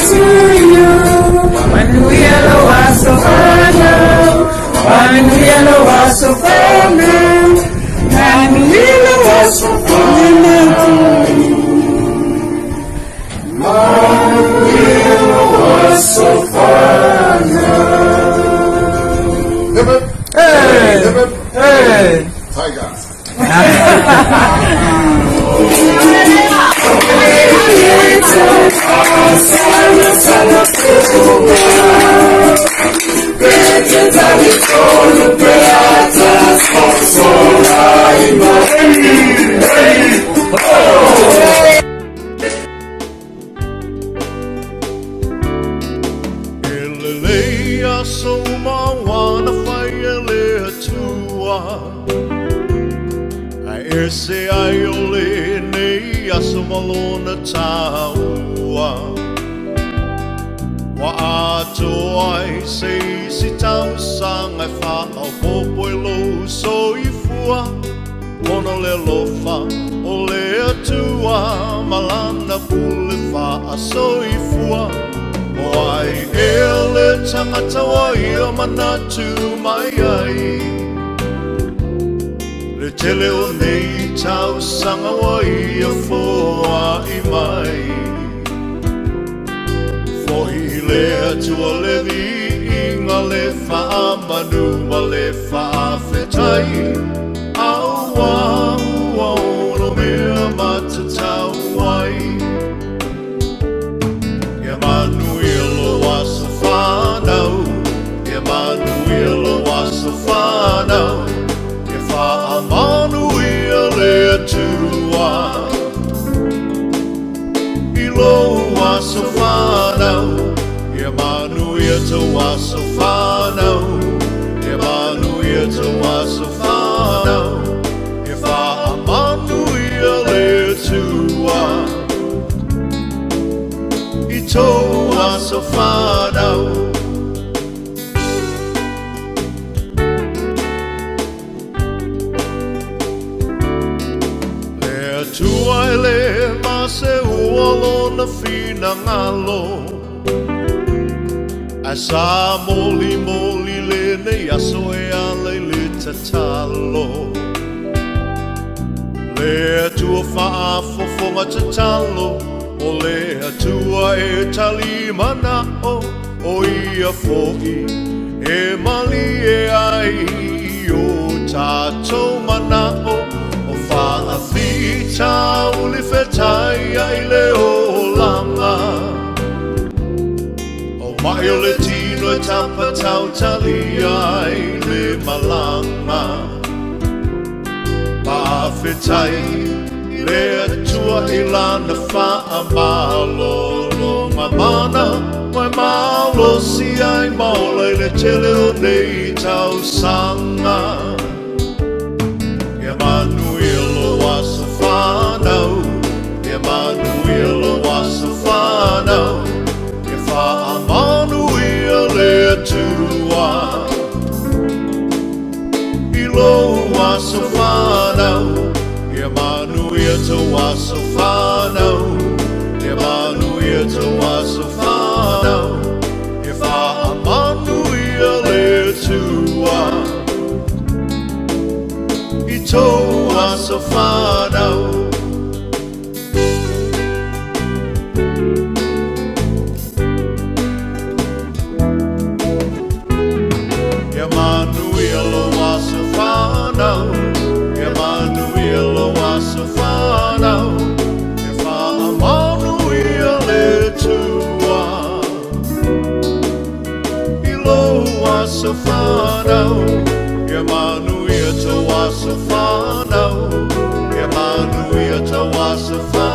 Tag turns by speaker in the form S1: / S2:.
S1: to you. Manuela was so fana. Manuela was so fana. Manuela was so fana to you. Manuela was so fana. Hey! Hey!
S2: Tiger.
S3: Se ai ole nei aso malona taua wa ato ai se si tau sang ai wha au popo e lo soifua ono le lofa o le atua malana pule wha a soifua o ai e le tangata wa ia manatu mai ai le tele o nei tau sanga wa ia foa i mai Fohi le atua le vi inga le wha manu ma le wha whetai Aua ua ono mea matatau ai Ia manu ilo wasa whanau Ia manu ilo wasa whanau Amanuia le atua Ilo waso whanau Ia manuia te waso whanau Ia manuia te waso whanau Ia wha amanuia le atua Ito waso whanau Tua ele mase uolo na fina ngalo Asa moli moli le ne aso e ale le tatalo Le tua fa'afo fonga tatalo O le tua e talimana o ia fo'i E mali e ai o tatou manao Whaafita uli whetai ai le o langa O mai o le tino e tapa tau tali ai le malanga Whaafetai le atua i lana wha malolo Mamana mai malo si ai maula i le tele o nei tau sanga Emanuela was a whanau Emanuela was a whanau E wha Amanuia le atua Ilo was a whanau Emanuia te was a whanau Emanuia te was a whanau E wha Amanuia le atua Ito waso whanau Emanuela waso whanau Emanuela waso whanau E wha Amanuia le tua Ilo waso whanau Emanuia te waso whanau Emanuia te waso whanau